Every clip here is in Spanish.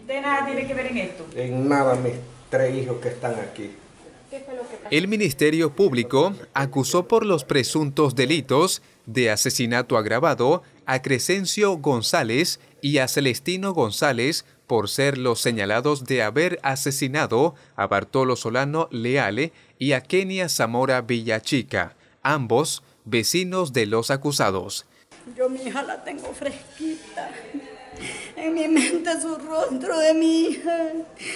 ¿Usted nada tiene que ver en esto? En nada, mis 3 hijos que están aquí. ¿Qué fue lo que pasó? El Ministerio Público acusó por los presuntos delitos de asesinato agravado a Crescencio González y a Celestino González por ser los señalados de haber asesinado a Bartolo Solano Leale y a Kenia Zamora Villachica, ambos vecinos de los acusados. Yo mi hija la tengo fresquita, en mi mente su rostro de mi hija.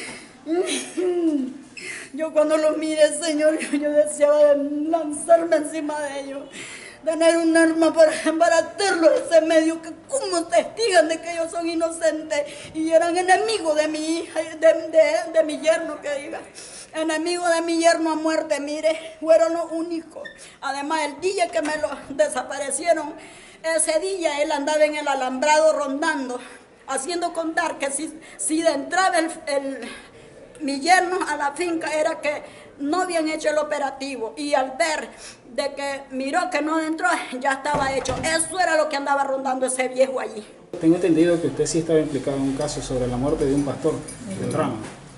Yo cuando los miré, Señor, yo deseaba lanzarme encima de ellos, tener un arma para embaratarlos ese medio, que como testigan de que ellos son inocentes y eran enemigos de mi hija, de mi yerno, que diga. Enemigo de mi yerno a muerte, mire, fueron los únicos. Además, el día que me lo desaparecieron, ese día él andaba en el alambrado rondando, haciendo contar que si entraba mi yerno a la finca era que no habían hecho el operativo, y al ver de que miró que no entró, ya estaba hecho. Eso era lo que andaba rondando ese viejo allí. Tengo entendido que usted sí estaba implicado en un caso sobre la muerte de un pastor de Trama.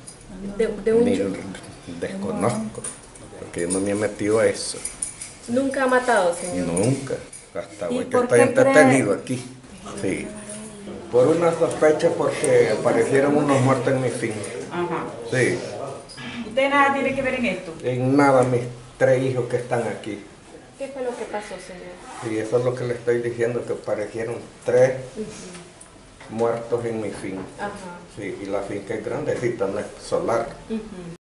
Desconozco, porque yo no me he metido a eso. ¿Nunca ha matado, señor? Nunca. Hasta hoy que por estoy qué entretenido aquí. Sí. Por una sospecha, porque aparecieron unos muertos en mi finca. Ajá. Sí. ¿Usted nada tiene que ver en esto? En nada, mis 3 hijos que están aquí. ¿Qué fue lo que pasó, señor? Y eso es lo que le estoy diciendo, que aparecieron 3 muertos en mi finca. Ajá. Sí, y la finca es grandecita, no es solar.